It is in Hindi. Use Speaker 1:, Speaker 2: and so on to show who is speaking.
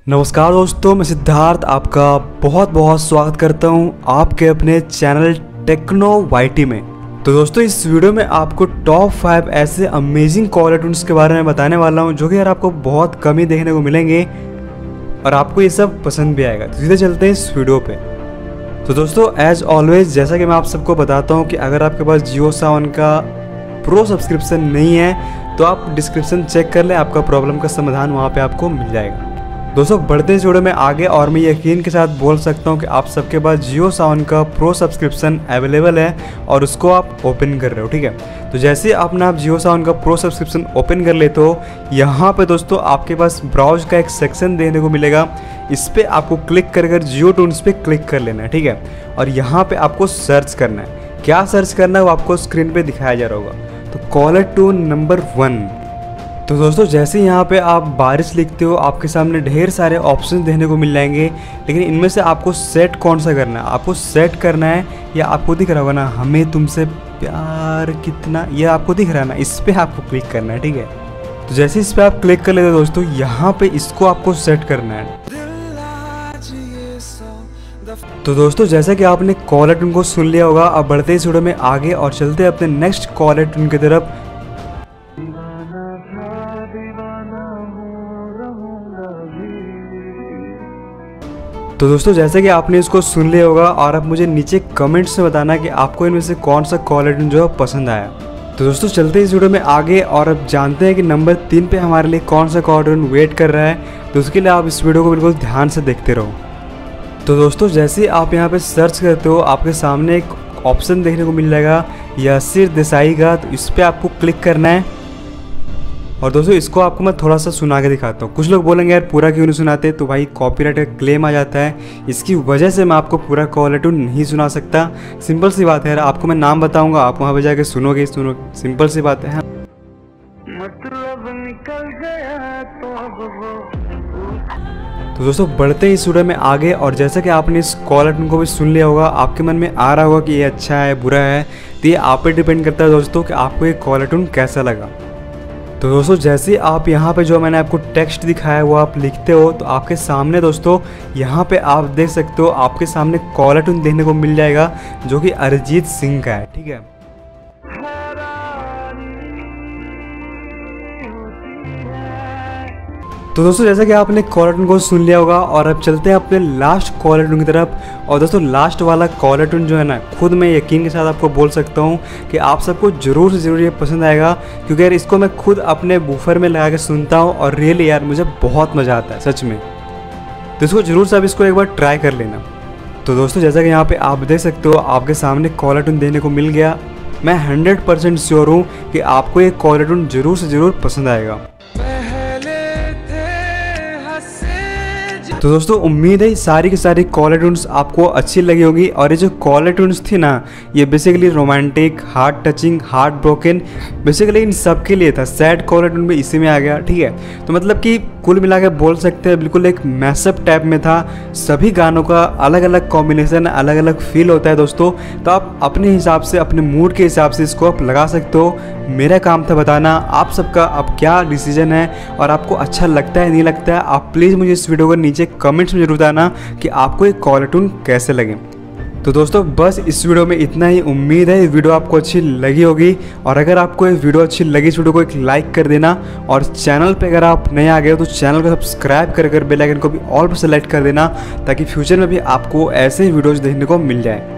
Speaker 1: नमस्कार दोस्तों, मैं सिद्धार्थ आपका बहुत बहुत स्वागत करता हूं आपके अपने चैनल टेक्नो वाईटी में। तो दोस्तों, इस वीडियो में आपको टॉप 5 ऐसे अमेजिंग कॉलर ट्यून्स के बारे में बताने वाला हूं जो कि यार आपको बहुत कम ही देखने को मिलेंगे और आपको ये सब पसंद भी आएगा। तो सीधे चलते हैं इस वीडियो पे। तो दोस्तों, एज ऑलवेज जैसा कि मैं आप सबको बताता हूँ कि अगर आपके पास जियो सावन का प्रो सब्सक्रिप्शन नहीं है तो आप डिस्क्रिप्शन चेक कर लें, आपका प्रॉब्लम का समाधान वहाँ पे आपको मिल जाएगा। दोस्तों, बढ़ते इस वीडियो में आगे और मैं यकीन के साथ बोल सकता हूँ कि आप सबके पास जियो सावन का प्रो सब्सक्रिप्शन अवेलेबल है और उसको आप ओपन कर रहे हो। ठीक है, तो जैसे आप जियो सावन का प्रो सब्सक्रिप्शन ओपन कर ले तो यहाँ पे दोस्तों आपके पास ब्राउज का एक सेक्शन देखने को मिलेगा। इस पर आपको क्लिक कर जियो टून्स पे क्लिक कर लेना है। ठीक है, और यहाँ पे आपको सर्च करना है। क्या सर्च करना है वो आपको स्क्रीन पे दिखाया जा रहा होगा। तो कॉलर ट्यून नंबर 1। तो दोस्तों, जैसे यहाँ पे आप बारिश लिखते हो आपके सामने ढेर सारे ऑप्शन देखने को मिल जाएंगे, लेकिन इनमें से आपको सेट कौन सा करना है। आपको सेट करना है या आपको दिख रहा होगा ना, हमें तुमसे प्यार कितना, ये आपको दिख रहा है ना, इस पर आपको क्लिक करना है। ठीक है, तो जैसे इस पर आप क्लिक कर लेते हो दोस्तों, यहाँ पे इसको आपको सेट करना है। तो दोस्तों, जैसा कि आपने कॉलर ट्यून को सुन लिया होगा, अब बढ़ते इस वीडियो में आगे और चलते हैं अपने नेक्स्ट कॉलर ट्यून की तरफ। तो दोस्तों, जैसे कि आपने इसको सुन लिया होगा और आप मुझे नीचे कमेंट्स में बताना कि आपको इनमें से कौन सा कॉलर ट्यून जो है पसंद आया। तो दोस्तों, चलते इस वीडियो में आगे और अब जानते हैं कि नंबर 3 पे हमारे लिए कौन सा कॉलर ट्यून वेट कर रहा है। तो उसके लिए आप इस वीडियो को बिल्कुल ध्यान से देखते रहो। तो दोस्तों, जैसे आप यहाँ पे सर्च करते हो आपके सामने एक ऑप्शन देखने को मिल जाएगा यासिर देसाई का। तो इस पर आपको क्लिक करना है और दोस्तों इसको आपको मैं थोड़ा सा सुना के दिखाता हूँ। कुछ लोग बोलेंगे यार पूरा क्यों नहीं सुनाते, तो भाई कॉपीराइट का क्लेम आ जाता है, इसकी वजह से मैं आपको पूरा कॉलर ट्यून नहीं सुना सकता। सिंपल सी बात है यार, आपको मैं नाम बताऊंगा, आप वहाँ पे जाके सुनोगे। सिंपल सी बात है। मतलब निकल गया तो दोस्तों, बढ़ते ही इस वीडियो में आगे और जैसा कि आपने इस कॉलर ट्यून को भी सुन लिया होगा, आपके मन में आ रहा होगा कि ये अच्छा है बुरा है, तो ये आप पे डिपेंड करता है दोस्तों कि आपको ये कॉलर ट्यून कैसा लगा। तो दोस्तों, जैसे आप यहाँ पे जो मैंने आपको टेक्स्ट दिखाया है वो आप लिखते हो तो आपके सामने दोस्तों यहाँ पे आप देख सकते हो, आपके सामने कॉलर ट्यून देखने को मिल जाएगा जो कि अरिजीत सिंह का है। ठीक है, तो दोस्तों जैसा कि आपने कॉलर ट्यून को सुन लिया होगा और अब चलते हैं अपने लास्ट कॉलर ट्यून की तरफ। और दोस्तों, लास्ट वाला कॉलर ट्यून जो है ना, खुद मैं यकीन के साथ आपको बोल सकता हूँ कि आप सबको ज़रूर से ज़रूर ये पसंद आएगा, क्योंकि यार इसको मैं खुद अपने बूफर में लगा के सुनता हूँ और रियली यार मुझे बहुत मज़ा आता है सच में। तो इसको ज़रूर से आप इसको एक बार ट्राई कर लेना। तो दोस्तों, जैसा कि यहाँ पर आप देख सकते हो आपके सामने कॉलर ट्यून देने को मिल गया। मैं 100% श्योर हूँ कि आपको ये कॉलर ट्यून ज़रूर से ज़रूर पसंद आएगा। तो दोस्तों, उम्मीद है सारी की सारी कॉलर ट्यून्स आपको अच्छी लगी होगी। और ये जो कॉलर ट्यून्स थी ना, ये basically romantic, heart touching, heart broken, basically इन सब के लिए था। सैड कॉलर ट्यून भी इसी में आ गया। ठीक है, तो मतलब कि कुल मिला के बोल सकते हैं बिल्कुल एक मैसअप टाइप में था। सभी गानों का अलग अलग कॉम्बिनेशन, अलग अलग फील होता है दोस्तों। तो आप अपने हिसाब से, अपने मूड के हिसाब से इसको आप लगा सकते हो। मेरा काम था बताना आप सबका अब क्या डिसीजन है और आपको अच्छा लगता है नहीं लगता है। आप प्लीज़ मुझे इस वीडियो को नीचे कमेंट्स में जरूर बताना कि आपको ये कॉलर ट्यून कैसे लगे। तो दोस्तों, बस इस वीडियो में इतना ही। उम्मीद है ये वीडियो आपको अच्छी लगी होगी और अगर आपको ये वीडियो अच्छी लगी इस वीडियो को एक लाइक कर देना और चैनल पे अगर आप नए आ गए हो तो चैनल को सब्सक्राइब कर बेल आइकन को भी ऑल पर सेलेक्ट कर देना, ताकि फ्यूचर में भी आपको ऐसे ही वीडियोज़ देखने को मिल जाए।